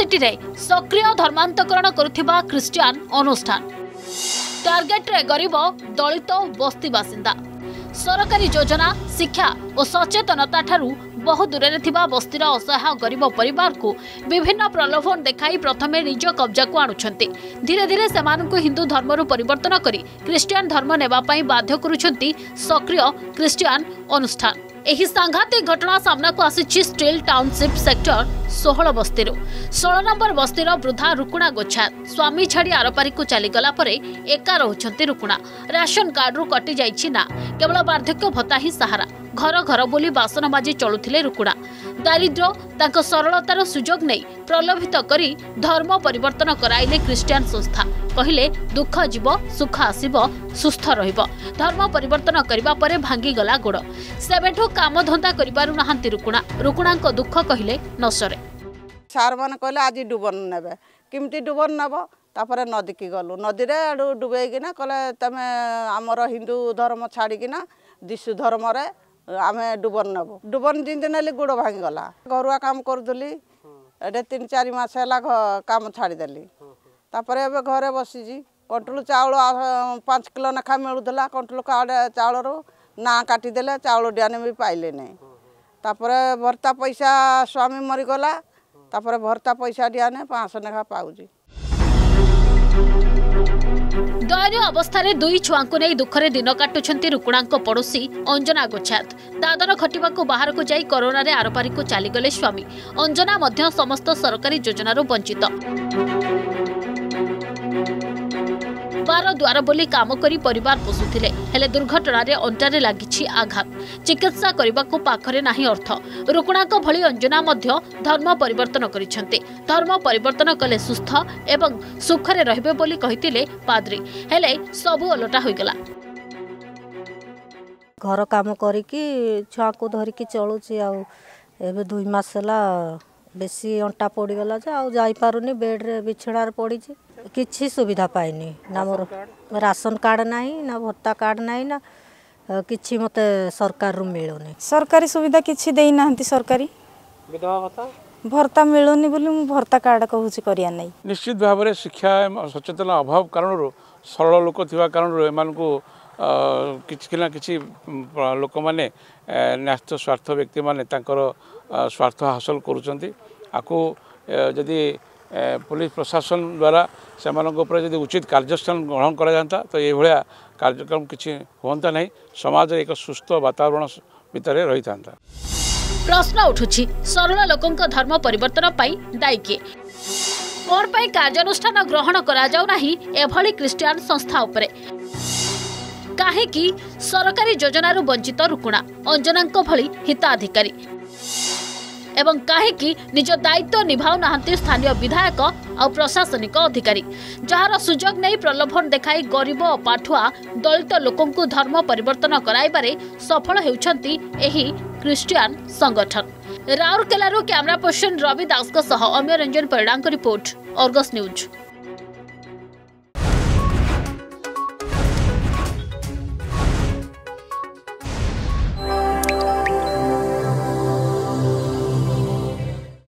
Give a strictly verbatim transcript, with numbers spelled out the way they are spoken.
Society रे सक्रिय धर्मांतकरण करुथिबा Christian अनुष्ठान टार्गेट रे गरीब दलित बस्ती बासिंदा सरकारी योजना शिक्षा और सचेतनता ठारू बहु दूर थिबा बस्तीर असहाय गरीब परिवार को विभिन्न प्रलोभन देखाई प्रथमे निज कब्जा को आणुछंती धीरे धीरे सेमानकु हिंदू धर्मरु परिवर्तन करी क्रिश्चियन धर्म नेबा पई बाध्य करुछंती सक्रिय क्रिश्चियन अनुष्ठान। एही सांघातिक घटना सामना को आसी स्टील टाउनशिप सेक्टर सोलह बस्ती सोलह नंबर बस्तीर वृद्धा रुकुणा गोछा स्वामी छाड़ी आरपारी को चलीगला एका रोचंती रुकुणा राशन कार्ड रु कटि जाइछि ना केवल वार्धक्य भत्ता ही सहारा घर घर बोली बासन माजी चलुथिले रुकुणा दारिद्र्य तांको सरलतार सुजोग नहीं प्रलोभित करी धर्म परिवर्तन कराइले क्रिश्चियन संस्था कहिले दुख जीव सुख आसीबो सुस्थ रहिबो धर्म परिवर्तन करिबा परे भांगी गला गोड़ सेबेठो काम धंदा करिबारु नाहांती रुकुणा रुकुणांको दुख कहिले नसरे सार मान कहले आज डुबन नेबे किमती डुबन नब तापर नदी की गलु नदी रे डुबेकिना कहले तमे हमर हिंदू धर्म छाड़िकिना दिशु धर्म रे आमे डुबन नब डुबन जिन नेली गोड़ भांगी गला घरुआ काम करदली एडे तीन चार मास हला काम छाड़ी देली तापर एबे घरे बसीजी कंट्रोल चाउल पाँच किलो नखा मिलुला कंट्रोल चाउल रो ना काटी देले चाउल डियाने भी पाइले नहीं तापर भर्ता पैसा स्वामी मरीगला तापर भर्ता पैसा डियाने पाँच सौ नखा पाउजी। दयनीय अवस्था दुई छुआ को नहीं दुखरे दिन काटुछंती रुकुणांको पड़ोसी अंजना गोछात दादन खटिबा को बाहर को जाई कोरोना रे आरपारी को चलीगले स्वामी अंजना मध्य समस्त सरकारी योजनारू वंचित बार द्वार बोली काम करी परिवार पोषुथिले हेले दुर्घटना रे अंटारे लागिछि आघात चिकित्सा करबा को पाखरे नाही अर्थ रुकुणाको भली अंजना मध्य धर्म परिवर्तन करिसंते धर्म परिवर्तन कले सुस्थ एवं सुखरे रहबे बोली कहितिले पाद्री हेले सबु ओलटा होई गेला घर काम करिकी छुआ को धरिकी चलुची आ एबे दुई मास हला बेसी अंटा पड़ी गला जे आ जाई पारुनी बेड रे बिछड़ार पड़ी छी किछि सुविधा पाइनी ना मोर राशन कार्ड नाही ना भत्ता कार्ड नाही ना किछि मते सरकार रु मिलुनी सरकारी सुविधा किछि देई नाहंती सरकारी विधवा भत्ता भर्ता मिलुनी बोली मु भर्ता कार्ड कहूची करिया नाही निश्चित भाव में शिक्षा सचेतन अभाव कारण सरल लोक थिबा कारण एमान को किछि ना किछि लोक माने न्यास्त स्वार्थ व्यक्ति माने तांकर स्वार्थ हासिल करूचंती आको जदि पुलिस प्रशासन द्वारा से जदि उचित कार्यानुष्ठान ग्रहण करा जाता तो ये भाया कार्यक्रम किसी होता नहीं समाज एक सुस्थ वातावरण भितर रही था। प्रश्न उठुछि सरल लोकंक धर्म परिवर्तन पाई दायी किए कोन पाई कार्यानुष्ठान ग्रहण करा जाउ नाही एभली क्रिश्चियन संस्था उपरे काहेकि सरकारी योजनारू वंचित रुकुणा अंजनांक भली हिताधिकारी एवं काहेकि निज दायित्व निभाउ नाहंती स्थानीय विधायक और प्रशासनिक अधिकारी जार सुजोग नहीं प्रलोभन देखाई गरीब और पाठुआ दलित लोकंकु धर्म परिवर्तन कराइबारे सफल हेउछंती एही क्रिश्चियन संगठन। राउरकेलारू कैमरा पर्सन रवि दास सह अमय रंजन परिडांक रिपोर्ट अर्गस न्यूज।